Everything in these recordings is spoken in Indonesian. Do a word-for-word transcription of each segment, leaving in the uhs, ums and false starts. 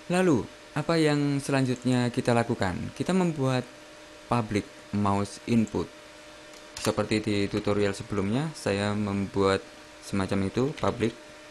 Lalu, apa yang selanjutnya kita lakukan? Kita membuat public mouse input. Seperti di tutorial sebelumnya, saya membuat semacam itu, public.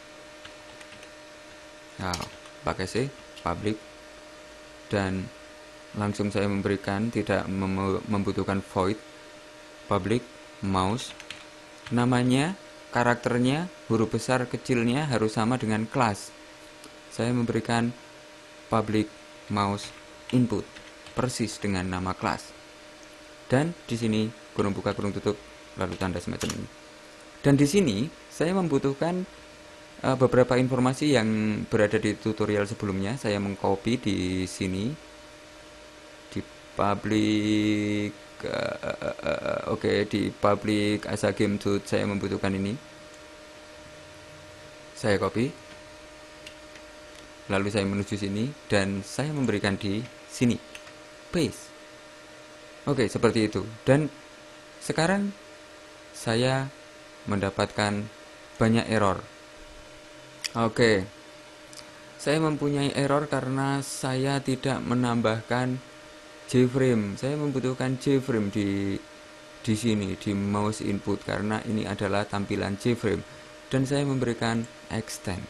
Nah, pakai C, public. Dan langsung saya memberikan, tidak mem membutuhkan void, public mouse. Namanya, karakternya, huruf besar kecilnya harus sama dengan kelas. Saya memberikan public mouse input persis dengan nama kelas. Dan di sini kurung buka kurung tutup lalu tanda semacam ini. Dan di sini saya membutuhkan uh, beberapa informasi yang berada di tutorial sebelumnya. Saya mengcopy di sini di public uh, uh, uh, uh, oke okay, di public asa game to saya membutuhkan ini. Saya copy. Lalu saya menuju sini dan saya memberikan di sini. Paste. Oke, seperti itu. Dan sekarang saya mendapatkan banyak error. Oke. Saya mempunyai error karena saya tidak menambahkan J-frame. Saya membutuhkan J-frame di di sini di mouse input karena ini adalah tampilan J-frame dan saya memberikan extend.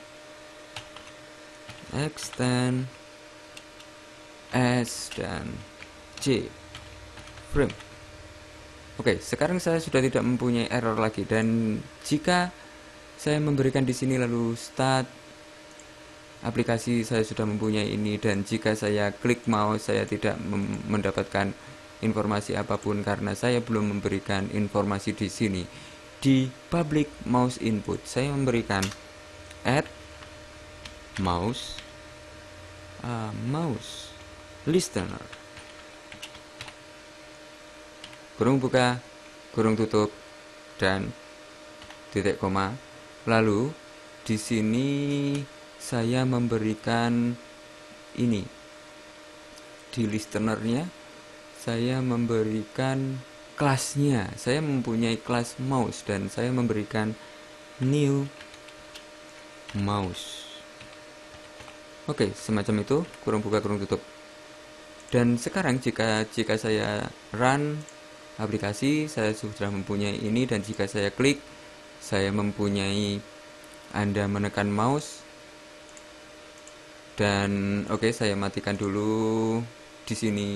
Extend S dan J frame. Oke, sekarang saya sudah tidak mempunyai error lagi dan jika saya memberikan di sini lalu start aplikasi, saya sudah mempunyai ini, dan jika saya klik mouse saya tidak mendapatkan informasi apapun karena saya belum memberikan informasi di sini. Di public mouse input saya memberikan add mouse uh, mouse listener kurung buka kurung tutup dan titik koma. Lalu di sini saya memberikan ini di listenernya saya memberikan kelasnya. Saya mempunyai kelas mouse dan saya memberikan new mouse. Oke, semacam itu, kurung buka kurung tutup. Dan sekarang jika jika saya run aplikasi, saya sudah mempunyai ini, dan jika saya klik saya mempunyai Anda menekan mouse. Dan oke, saya matikan dulu di sini.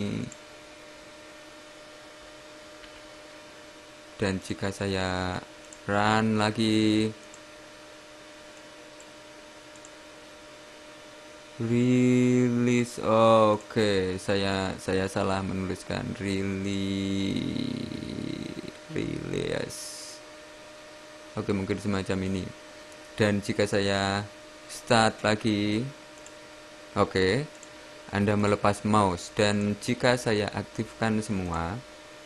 Dan jika saya run lagi, release, oke, okay. saya saya salah menuliskan release, release. Oke, okay, mungkin semacam ini. Dan jika saya start lagi, oke, okay, Anda melepas mouse. Dan jika saya aktifkan semua,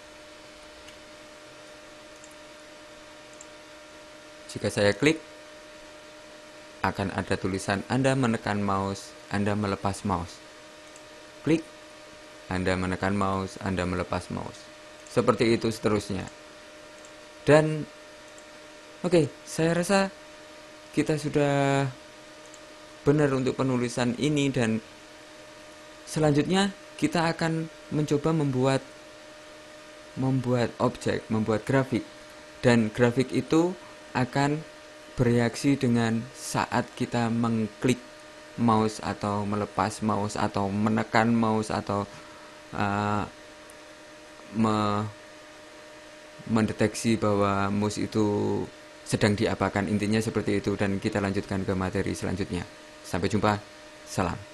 jika saya klik, akan ada tulisan Anda menekan mouse, Anda melepas mouse. Klik, Anda menekan mouse, Anda melepas mouse. Seperti itu seterusnya. Dan oke, okay, saya rasa kita sudah benar untuk penulisan ini, dan selanjutnya kita akan mencoba membuat membuat objek, membuat grafik. Dan grafik itu akan bereaksi dengan saat kita mengklik mouse atau melepas mouse atau menekan mouse atau uh, me mendeteksi bahwa mouse itu sedang diapakan. Intinya seperti itu, dan kita lanjutkan ke materi selanjutnya. Sampai jumpa. Salam.